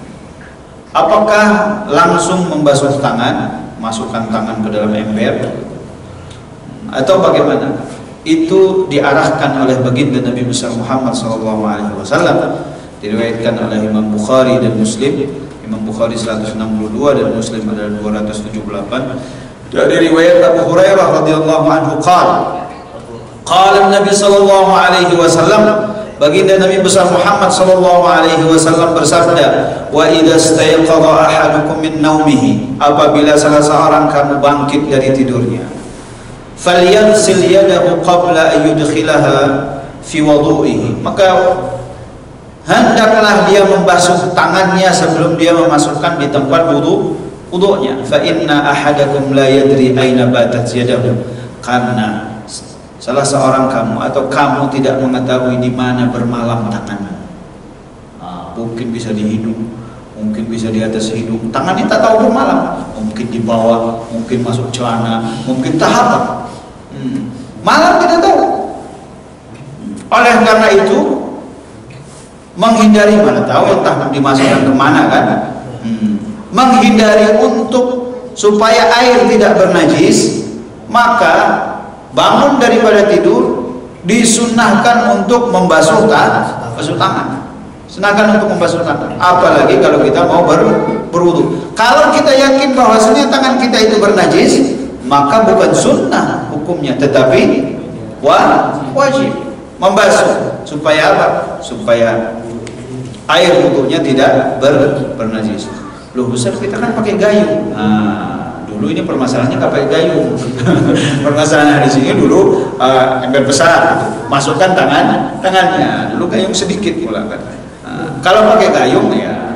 apakah langsung membasuh tangan, masukkan tangan ke dalam ember, atau bagaimana? Itu diarahkan oleh baginda Nabi besar Muhammad SAW. Diriwayatkan oleh Imam Bukhari dan Muslim. Imam Bukhari 162 dan Muslim adalah 278. Dari riwayat Abu Hurairah radhiyallahu anhu qala Nabi sallallahu alaihi wasallam, baginda Nabi besar Muhammad sallallahu alaihi wasallam bersabda, wa idza istayqadha ahadukum min naumihi, apabila salah seorang kamu bangkit dari tidurnya, falyaghsil yadahu qabla an yudkhilaha fi wudu'ihi, maka hendaklah dia membasuh tangannya sebelum dia memasukkan di tempat wudu'nya. Fa inna ahadakum la yadri aina batat yadahu, karena salah seorang kamu atau kamu tidak mengetahui di mana bermalam tangannya. Mungkin bisa di hidung, mungkin bisa di atas hidung, tangannya tak tahu bermalam, mungkin di bawah, mungkin masuk celana, mungkin tahap malam tidak tahu. Oleh karena itu menghindari, mana tahu entah dimasukkan kemana kan, menghindari untuk supaya air tidak bernajis, maka bangun daripada tidur disunnahkan untuk membasuh tangan. Sunahkan untuk membasuh tangan. Apalagi kalau kita mau berwudu. Kalau kita yakin bahwasanya tangan kita itu bernajis, maka bukan sunnah hukumnya, tetapi wajib membasuh. Supaya apa? Supaya air wudunya tidak bernajis. Loh besar, kita kan pakai gayung. Dulu ini permasalahannya nggak pakai gayung. Permasalahan di sini dulu ember besar, masukkan tangannya. Dulu gayung sedikit pula kan. Kalau pakai gayung ya,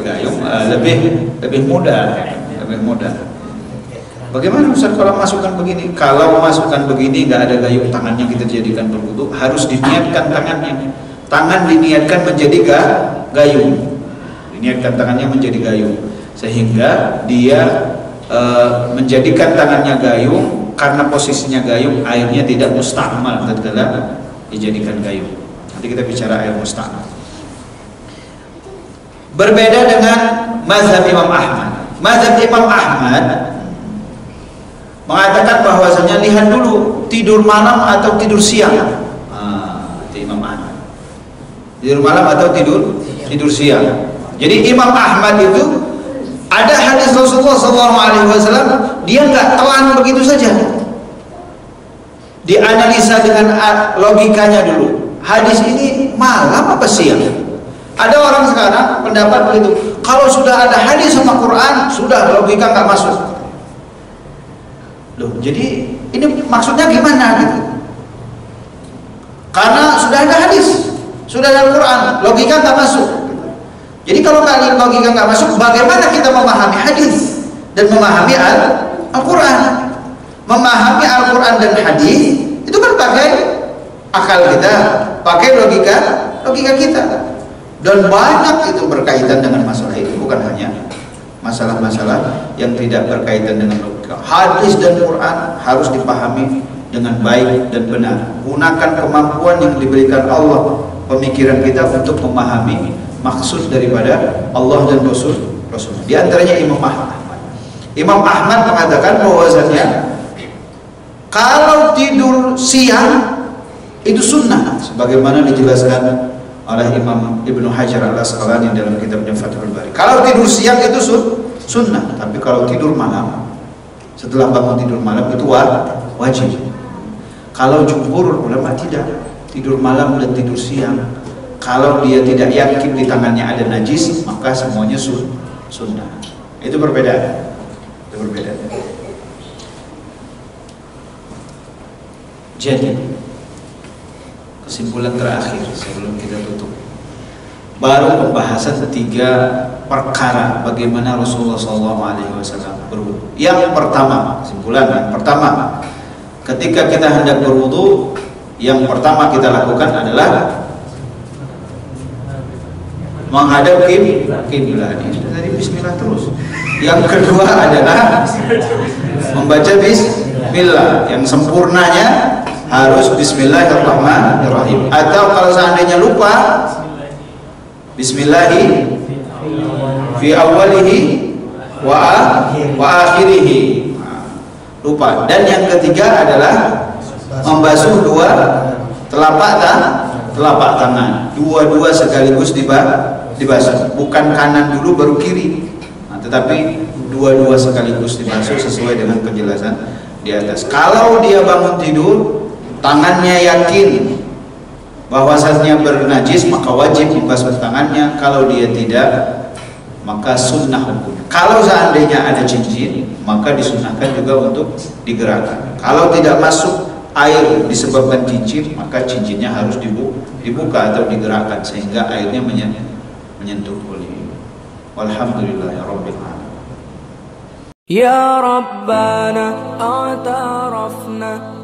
lebih mudah, Bagaimana Ustaz kalau masukkan begini? Kalau masukkan begini nggak ada gayung, tangannya kita jadikan berwudu, harus diniatkan tangannya. Tangan diniatkan menjadi gayung. Diniatkan tangannya menjadi gayung, sehingga dia menjadikan tangannya gayung. Karena posisinya gayung, airnya tidak mustakmal tatkala dijadikan gayung. Nanti kita bicara air mustakmal. Berbeda dengan mazhab Imam Ahmad. Mazhab Imam Ahmad mengatakan bahwasanya lihat dulu tidur malam atau tidur siang. Itu Imam Ahmad. Tidur malam atau tidur siang. Jadi Imam Ahmad itu ada hadis Rasulullah SAW, dia nggak telan begitu saja. Dianalisa dengan logikanya dulu. Hadis ini malam apa siang? Ada orang sekarang pendapat begitu, kalau sudah ada hadis sama Quran, sudah logika nggak masuk. Loh, jadi ini maksudnya gimana gitu? Karena sudah ada hadis, sudah ada Quran, logika nggak masuk. Jadi kalau logika nggak masuk, bagaimana kita memahami hadis dan memahami Al-Quran? Memahami Al-Quran dan hadis itu kan pakai akal kita, pakai logika kita. Dan banyak itu berkaitan dengan masalah itu, bukan hanya masalah-masalah yang tidak berkaitan dengan logika. Hadis dan Quran harus dipahami dengan baik dan benar. Gunakan kemampuan yang diberikan Allah, pemikiran kita untuk memahami maksud daripada Allah dan Rasul. Di antaranya Imam Ahmad. Imam Ahmad mengatakan bahwasanya kalau tidur siang itu sunnah, sebagaimana dijelaskan oleh Imam Ibnu Hajar Al-Asqalani dalam kitabnya Fathul Bari. Kalau tidur siang itu sunnah, tapi kalau tidur malam, setelah bangun tidur malam itu wajib. Kalau jumhur ulama tidak, tidur malam dan tidur siang, kalau dia tidak yakin di tangannya ada najis, maka semuanya sunnah. Itu berbeda. Jadi kesimpulan terakhir sebelum kita tutup, baru pembahasan 3 perkara bagaimana Rasulullah SAW berwudu. Yang pertama, kesimpulan yang pertama, ketika kita hendak berwudu, yang pertama kita lakukan adalah menghadap kiblat. Ini sudah tadi bismillah terus. Yang kedua adalah membaca bismillah. Yang sempurnanya harus bismillahirrahmanirrahim. Atau kalau seandainya lupa, bismillahi fi awwalihi wa akhirihi. Lupa. Dan yang ketiga adalah membasuh 2 telapak tangan. Dua-dua sekaligus dibasuh. Bukan kanan dulu baru kiri. Tetapi dua-dua sekaligus dibasuh sesuai dengan penjelasan di atas. Kalau dia bangun tidur, tangannya yakin bahwasannya bernajis, maka wajib membasuh tangannya. Kalau dia tidak, maka sunnah hukumnya. Kalau seandainya ada cincin, maka disunnahkan juga untuk digerakkan. Kalau tidak masuk air disebabkan cincin, maka cincinnya harus dibuka atau digerakkan sehingga airnya menyentuh kulit. Walhamdulillahirabbil alamin. Ya Rabbana a'tarafna